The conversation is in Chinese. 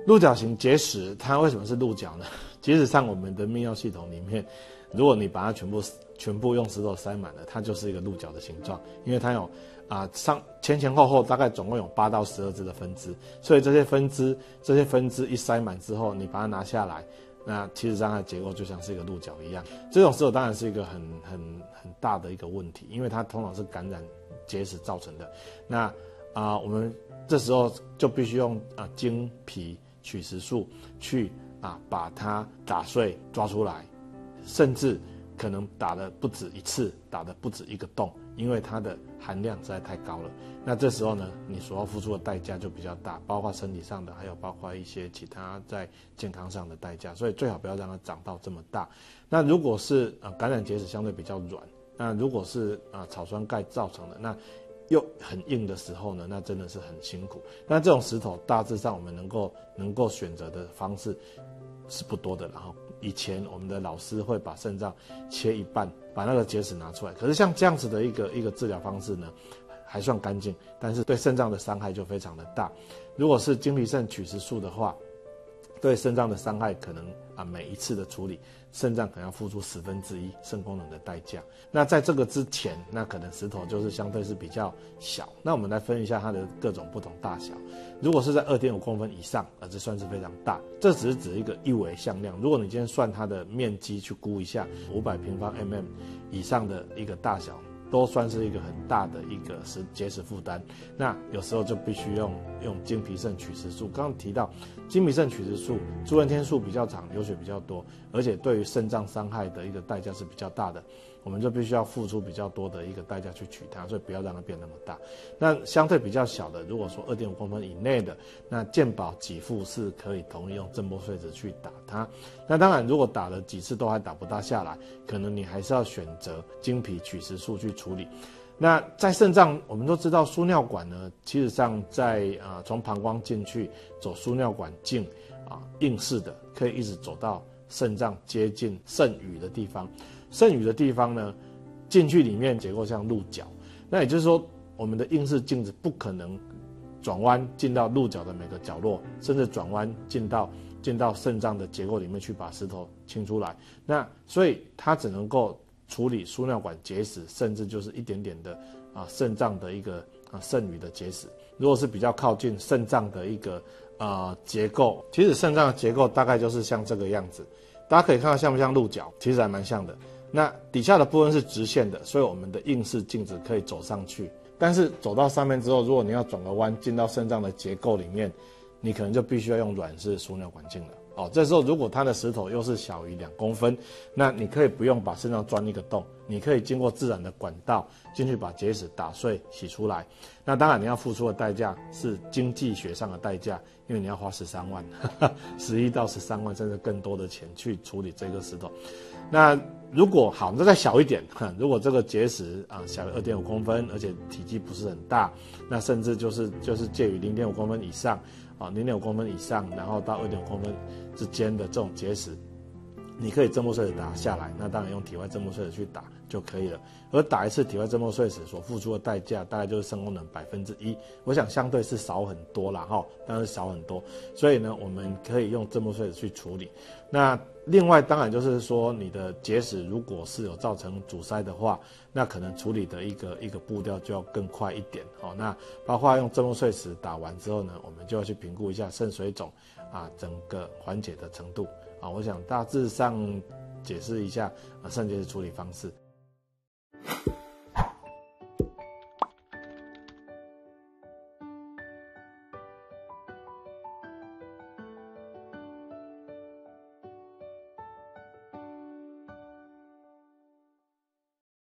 鹿角型结石它为什么是鹿角呢？其实上我们的泌尿系统里面，如果你把它全部用石头塞满了，它就是一个鹿角的形状，因为它有前后大概总共有8到12支的分支，所以这些分支一塞满之后，你把它拿下来，那其实上它的结构就像是一个鹿角一样。这种石头当然是一个很大的一个问题，因为它通常是感染结石造成的。那我们这时候就必须用经皮取石术去把它打碎抓出来，甚至可能打的不止一次，打的不止一个洞，因为它的含量实在太高了。那这时候呢，你所要付出的代价就比较大，包括身体上的，还有包括一些其他在健康上的代价，所以最好不要让它长到这么大。那如果是感染结石相对比较软，那如果是草酸钙造成的，那又很硬的时候呢，那真的是很辛苦。那这种石头大致上我们能够选择的方式是不多的。然后以前我们的老师会把肾脏切一半，把那个结石拿出来。可是像这样子的一个治疗方式呢，还算干净，但是对肾脏的伤害就非常的大。如果是经皮肾取石术的话，对肾脏的伤害可能每一次的处理，肾脏可能要付出1/10肾功能的代价。那在这个之前，那可能石头就是相对是比较小。那我们来分一下它的各种不同大小。如果是在2.5公分以上，这算是非常大。这只是指一个一维向量。如果你今天算它的面积去估一下，500平方 mm 以上的一个大小，都算是一个很大的一个结石负担。那有时候就必须用经皮肾取石术。刚刚提到经皮肾取石术，住院天数比较长，流血比较多，而且对于肾脏伤害的一个代价是比较大的，我们就必须要付出比较多的一个代价去取它，所以不要让它变那么大。那相对比较小的，如果说2.5公分以内的，那健保给付是可以同意用震波碎石去打它。那当然，如果打了几次都还打不大下来，可能你还是要选择经皮取石术去处理。那在肾脏，我们都知道输尿管呢，其实上在从膀胱进去走输尿管径硬式的，可以一直走到肾脏接近肾盂的地方。肾盂的地方呢，进去里面结构像鹿角，那也就是说，我们的硬式镜子不可能转弯进到鹿角的每个角落，甚至转弯进到肾脏的结构里面去把石头清出来。那所以它只能够处理输尿管结石，甚至就是一点点的肾脏的一个肾盂的结石。如果是比较靠近肾脏的一个结构，其实肾脏的结构大概就是像这个样子，大家可以看到像不像鹿角？其实还蛮像的。那底下的部分是直线的，所以我们的硬式镜子可以走上去。但是走到上面之后，如果你要转个弯进到肾脏的结构里面，你可能就必须要用软式输尿管镜了。这时候如果它的石头又是小于2公分，那你可以不用把肾脏钻一个洞，你可以经过自然的管道进去把结石打碎洗出来。那当然你要付出的代价是经济学上的代价，因为你要花13万，11到13万甚至更多的钱去处理这个石头。那如果好，那再小一点，如果这个结石小于2.5公分，而且体积不是很大，那甚至就是介于0.5公分以上0.5公分以上，然后到2.5公分之间的这种结石，你可以震波碎石打下来，那当然用体外震波碎石去打就可以了。而打一次体外震波碎石所付出的代价，大概就是肾功能1%，我想相对是少很多啦但是少很多。所以呢，我们可以用震波碎石去处理。那另外当然就是说，你的结石如果是有造成阻塞的话，那可能处理的一个步调就要更快一点那包括用震波碎石打完之后呢，我们就要去评估一下肾水肿整个缓解的程度我想大致上解释一下肾结石处理方式。